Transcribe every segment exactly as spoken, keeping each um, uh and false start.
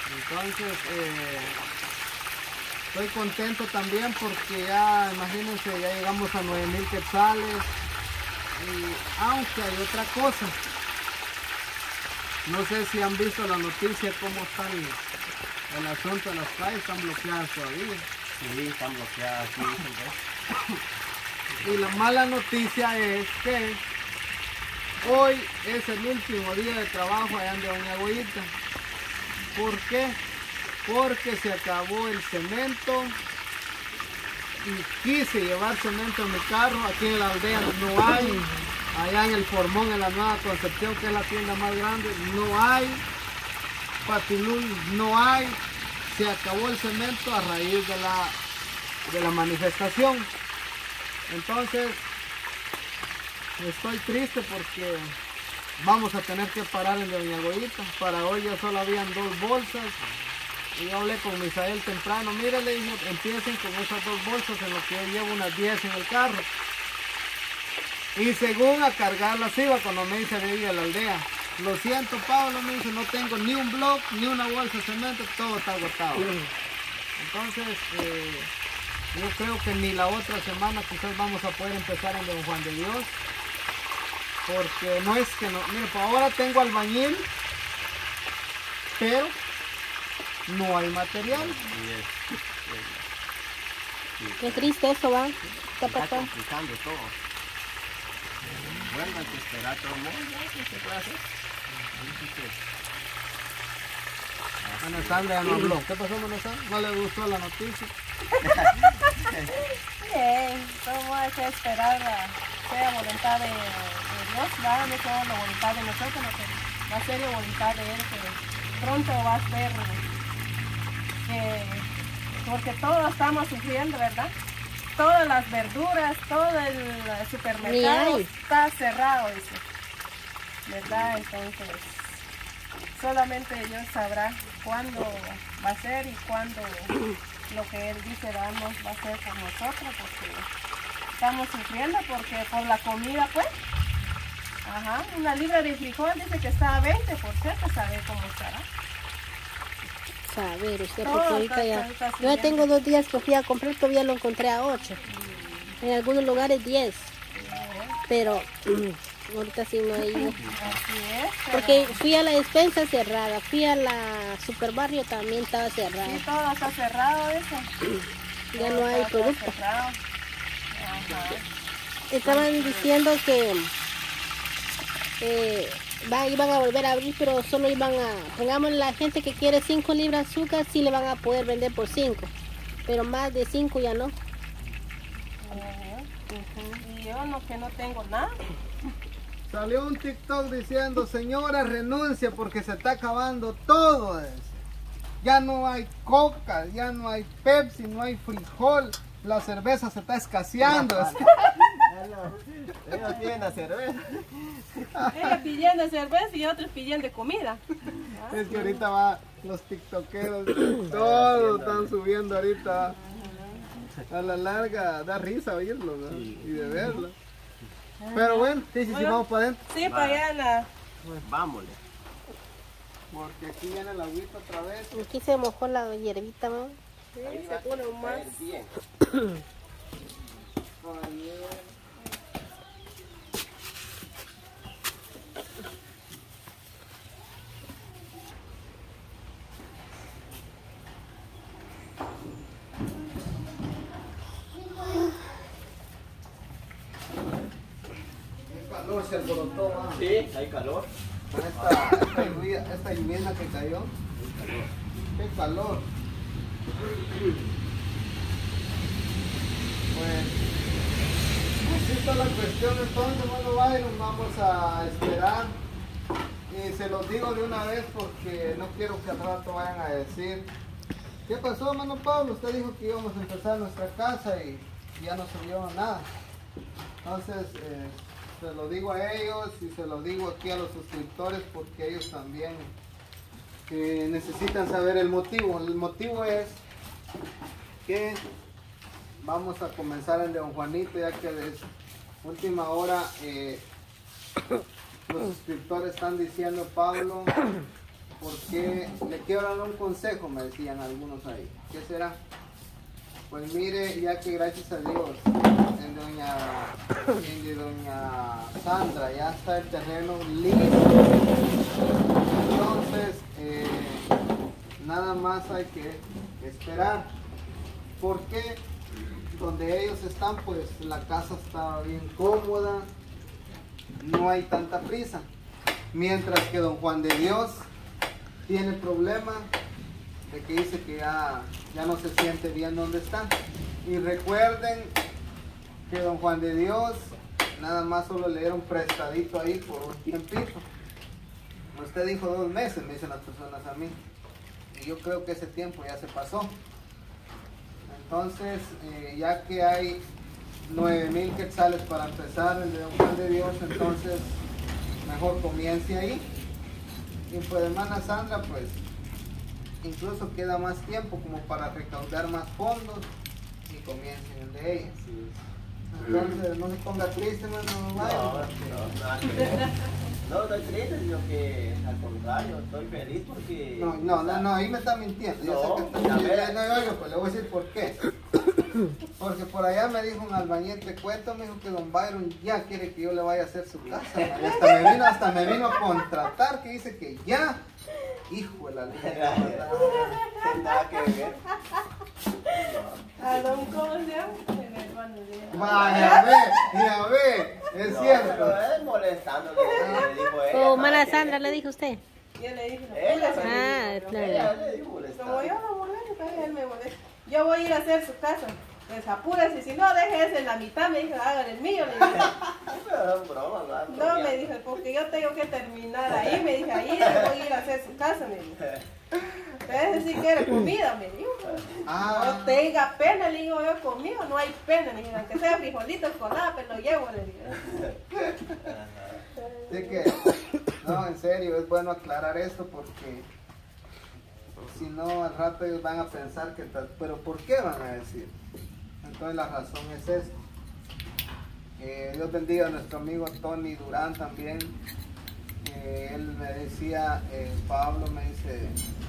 Entonces, eh, estoy contento también porque ya, imagínense, ya llegamos a nueve mil quetzales. Y aunque hay otra cosa, no sé si han visto la noticia, cómo está el, el asunto de las calles, están bloqueadas todavía. Sí, están bloqueadas, sí, y la mala noticia es que hoy es el último día de trabajo allá en Doña Goyita. ¿Por qué? Porque se acabó el cemento y quise llevar cemento en mi carro. Aquí en la aldea no hay, allá en el Formón, en la Nueva Concepción, que es la tienda más grande, no hay, Patilul no hay, se acabó el cemento a raíz de la, de la manifestación. Entonces estoy triste porque vamos a tener que parar en Doña Goyita. Para hoy ya solo habían dos bolsas. Y yo hablé con Misael temprano, mire, le dije, empiecen con esas dos bolsas en lo que yo llevo unas diez en el carro. Y según a cargarlas iba cuando me dice de ir a la aldea. Lo siento, Pablo, me dice, no tengo ni un block, ni una bolsa de cemento, todo está agotado. Entonces, eh, yo creo que ni la otra semana quizás vamos a poder empezar en Don Juan de Dios. Porque no es que no, mire, pues ahora tengo albañil, pero no hay material. Qué triste eso, va. ¿Qué está pasó? complicando todo. Bueno, hay que esperar todo el mundo, ¿qué se puede hacer? Bueno, Sandra ya no habló. ¿Qué pasó, Mano Sandra? ¿No le gustó la noticia? Bien, todo hay que esperar a sea voluntad de, de Dios, ¿verdad? No sea la voluntad de nosotros, sino que va a ser la voluntad de Él, que pronto va a ser, que, porque todos estamos sufriendo, ¿verdad? Todas las verduras, todo el supermercado está cerrado, dice, ¿verdad? Entonces, solamente Dios sabrá cuándo va a ser y cuándo lo que Él dice darnos va a ser por nosotros, porque estamos sufriendo, porque por la comida, pues, ajá, una libra de frijol dice que está a veinte, por cierto, sabe cómo estará. Saber, usted, Todo porque ahorita está- ya... está Yo ya subiendo. tengo dos días que fui a comprar, todavía lo encontré a ocho. En algunos lugares diez. Pero ahorita sí no he ido. Así es. pero- Porque fui a la despensa cerrada, fui a la superbarrio también estaba cerrada. Sí, todo está cerrado eso. Ya Todo no hay está producto. cerrado. Ajá. Estaban diciendo que eh, va- iban a volver a abrir, pero solo iban a, pongamos la gente que quiere cinco libras de azúcar, sí le van a poder vender por cinco, pero más de cinco ya no. Ujú. Y yo no, que no tengo nada. Salió un TikTok diciendo, señora, renuncia porque se está acabando todo eso. Ya no hay coca, ya no hay Pepsi, no hay frijol, la cerveza se está escaseando. Ellos tienen la cerveza. Ellos pidiendo cerveza y otros pidiendo comida. Es que ahorita va los tiktokeros, todos están subiendo ahorita. A la larga da risa oírlo, ¿no? Y de verlo. Pero bueno, sí, sí, sí, Bueno. vamos para adentro. Sí, para allá en la... Vámonos. Porque aquí viene el agüita otra vez. Aquí se mojó la hierbita, ¿no? Sí, se pone más. Bien. El calor se alborotó, ¿va? Sí, hay calor. Con esta, esta lluvia, esta lluvia que cayó. Qué calor. Pues así está la cuestión. Entonces, bueno, Byron, vamos a esperar. Y se los digo de una vez porque no quiero que al rato vayan a decir: ¿qué pasó, hermano Pablo? Usted dijo que íbamos a empezar nuestra casa y ya no se vio nada. Entonces, eh, se lo digo a ellos y se lo digo aquí a los suscriptores porque ellos también eh, necesitan saber el motivo. El motivo es que vamos a comenzar el de Don Juanito, ya que de última hora eh, los suscriptores están diciendo: Pablo, porque le quiero dar un consejo, me decían algunos ahí. ¿Qué será? Pues mire, ya que gracias a Dios en doña, en de doña Sandra ya está el terreno listo, entonces eh, nada más hay que esperar, porque donde ellos están, pues la casa está bien cómoda, no hay tanta prisa, mientras que don Juan de Dios tiene problemas de que dice que ya, ya no se siente bien donde está. Y recuerden que don Juan de Dios nada más solo le dieron prestadito ahí por un tiempito. Usted dijo dos meses, me dicen las personas a mí, y yo creo que ese tiempo ya se pasó. Entonces eh, ya que hay nueve mil quetzales para empezar el de don Juan de Dios, entonces mejor comience ahí. Y pues hermana Sandra, pues incluso queda más tiempo como para recaudar más fondos y comiencen el de ella. Entonces no se ponga triste, hermano. No, no, nada que ver. No, estoy triste, sino que al contrario, estoy feliz porque... No, no, no, no, ahí me está mintiendo. Yo No, sé que está a ver. mintiendo. No, oiga, pues le voy a decir por qué. Porque por allá me dijo un albañil, te cuento, me dijo que don Byron ya quiere que yo le vaya a hacer su casa. Y hasta me vino, hasta me vino a contratar, que dice que ya. Hijo de la línea. Nada que ver. ¿A don cómo se llama? El hermano de... Vaya, ve, ya ve, es No, cierto. pero es molestando que le dijo ella. O hermana ¿para qué? Sandra le dijo usted. Yo le dije, no, Ella púrese, Ah, le digo, claro. Ella le dijo molestando. como yo no molesto, él me molesta. Yo voy a ir a hacer su casa. Pues apúrese, si no, deje ese en la mitad, me dijo, hagan el mío. Le dije, Pero es broma, ¿verdad? no, me dijo, porque yo tengo que terminar ahí. Me dije, ahí le voy a ir a hacer su casa, me dijo. Ese sí quiere comida, me dijo. Ah. No tenga pena, le digo yo, conmigo no hay pena. Le dije, aunque sea frijolitos con nada, pero lo llevo, le dije. Así que, no, en serio, es bueno aclarar esto porque si no, al rato ellos van a pensar que tal, pero ¿por qué van a decir? Entonces la razón es esta. Eh, Dios bendiga a nuestro amigo Tony Durán también. Eh, él me decía, eh, Pablo me dice,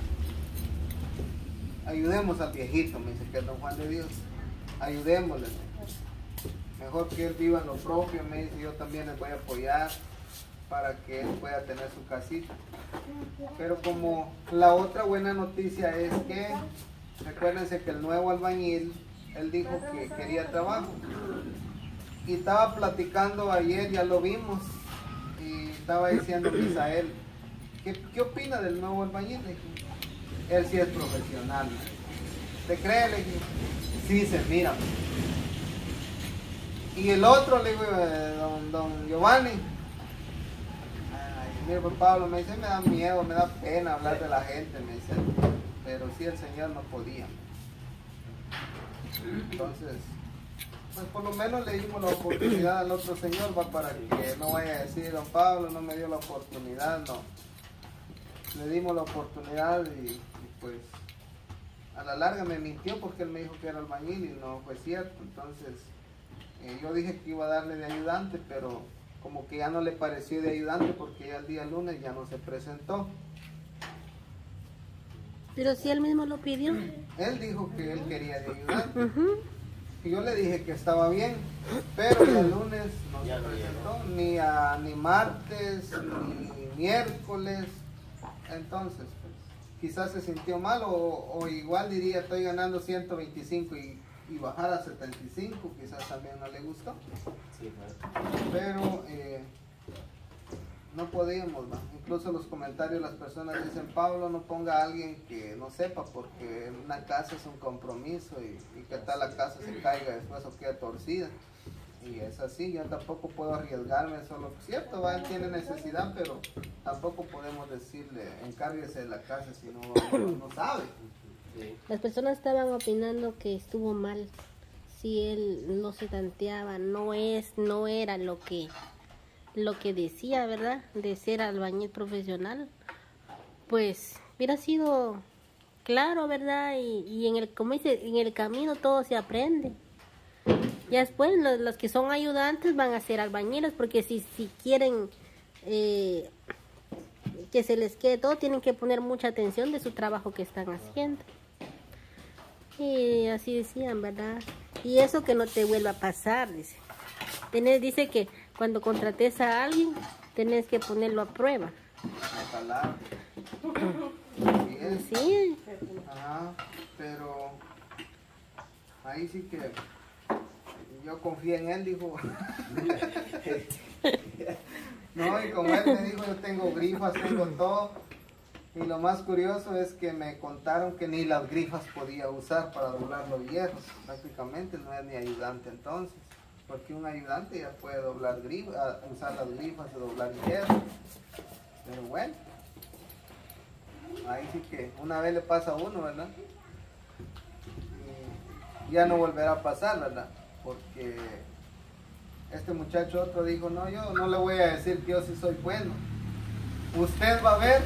ayudemos al viejito, me dice que es don Juan de Dios, ayudémosle. Mejor que él viva en lo propio, me dice, yo también les voy a apoyar para que él pueda tener su casita. Pero como la otra buena noticia es que, recuérdense que el nuevo albañil, él dijo que quería trabajo. Y estaba platicando ayer, ya lo vimos, y estaba diciendo Misael, ¿qué, qué opina del nuevo albañil? Le dije, él sí es profesional. ¿Te cree? Le dije, sí, se mira. Y el otro, le digo, eh, don, don Giovanni, ay, mira, pues Pablo, me dice, me da miedo, me da pena hablar de la gente, me dice, pero sí el Señor no podía. Entonces, pues por lo menos le dimos la oportunidad al otro señor, va, para que no vaya a decir, don Pablo no me dio la oportunidad, no. Le dimos la oportunidad y, y pues a la larga me mintió porque él me dijo que era albañil y no fue cierto. Entonces eh, yo dije que iba a darle de ayudante, pero como que ya no le pareció de ayudante porque ya el día lunes ya no se presentó. Pero si él mismo lo pidió. Él dijo que él quería de ayudante. Ujú. Y yo le dije que estaba bien, pero el lunes no Ya se no presentó, ni, a, ni martes, ni miércoles. Entonces, pues, quizás se sintió mal o, o igual diría, estoy ganando ciento veinticinco y, y bajar a setenta y cinco, quizás también no le gustó. Sí, pues. Pero eh, no podíamos, ¿no? Incluso los comentarios las personas dicen, Pablo, no ponga a alguien que no sepa, porque una casa es un compromiso y, y que tal la casa se caiga después o quede torcida. Y es así, yo tampoco puedo arriesgarme, solo cierto, va, él tiene necesidad, pero tampoco podemos decirle, encárguese de la casa si no, no, no sabe. Sí. Las personas estaban opinando que estuvo mal. Si él no se tanteaba, no es, no era lo que lo que decía, ¿verdad? De ser albañil profesional, pues hubiera sido claro, ¿verdad? Y, y en el, como dice, en el camino todo se aprende. Ya después los, los que son ayudantes van a ser albañiles, porque si, si quieren eh, que se les quede todo, tienen que poner mucha atención de su trabajo que están haciendo. Y así decían, ¿verdad? Y eso que no te vuelva a pasar, dice. Tenés, dice que cuando contrates a alguien, tenés que ponerlo a prueba. La palabra. Bien. Sí. Ajá, pero ahí sí que yo confié en él, dijo. No, y como él me dijo, yo tengo grifas, tengo todo. Y lo más curioso es que me contaron que ni las grifas podía usar para doblar los hierros. Prácticamente no es ni ayudante entonces. Porque un ayudante ya puede doblar grifas, usar las grifas y doblar hierros. Pero bueno, ahí sí que una vez le pasa a uno, ¿verdad? Y ya no volverá a pasar, ¿verdad? Porque este muchacho otro dijo, no, yo no le voy a decir que yo sí soy bueno. Usted va a ver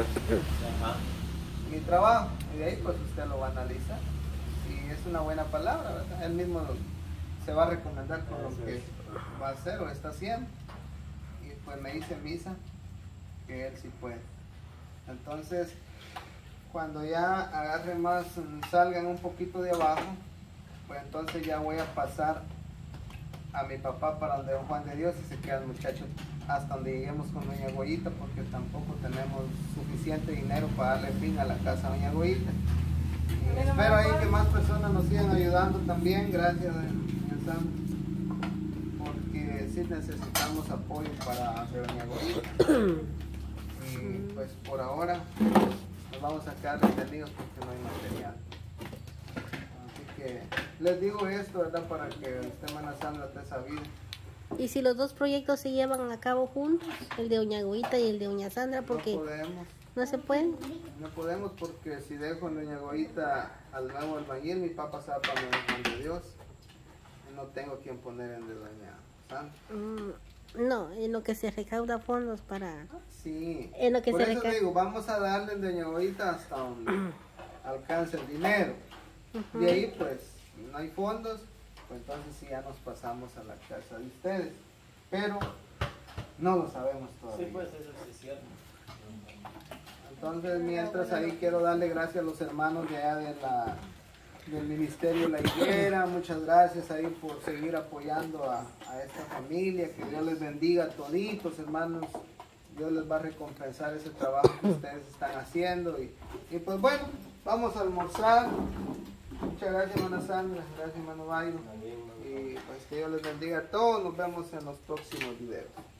mi trabajo y de ahí pues usted lo va a analizar. Y es una buena palabra, ¿verdad? Él mismo se va a recomendar con lo que va a hacer o está haciendo. Y pues me dice Misa que él sí puede. Entonces, cuando ya agarre más, salgan un poquito de abajo, pues entonces ya voy a pasar a mi papá para donde don Juan de Dios y se queda el muchacho hasta donde lleguemos con doña Goyita, porque tampoco tenemos suficiente dinero para darle fin a la casa de doña Goyita. Y espero ahí que más personas nos sigan ayudando también, gracias doña Sam, porque sí necesitamos apoyo para doña Goyita. Y pues por ahora nos vamos a quedar detenidos porque no hay material. Así que les digo esto, ¿verdad? Para que usted, hermana Sandra, esté sabido. Y si los dos proyectos se llevan a cabo juntos, el de doña Goyita y el de doña Sandra, porque No podemos. no se pueden. No podemos porque si dejo en doña Goyita al nuevo albañil, mi papá se va para el Juan de Dios. Y no tengo quien poner en de doña Sandra. Mm, no, en lo que se recauda fondos para... Sí, En lo que por se eso reca- digo, vamos a darle en doña Goyita hasta donde alcance el dinero. De ahí pues no hay fondos, pues entonces sí ya nos pasamos a la casa de ustedes. Pero no lo sabemos todavía. Sí, pues eso sí es cierto. Entonces mientras ahí quiero darle gracias a los hermanos de allá de la, del Ministerio La Higuera. Muchas gracias ahí por seguir apoyando a, a esta familia. Que Dios les bendiga a toditos, hermanos. Dios les va a recompensar ese trabajo que ustedes están haciendo. Y, y pues bueno, vamos a almorzar. Muchas gracias, hermana Sandra. Gracias, hermano Bayro. Y pues que Dios les bendiga a todos. Nos vemos en los próximos videos.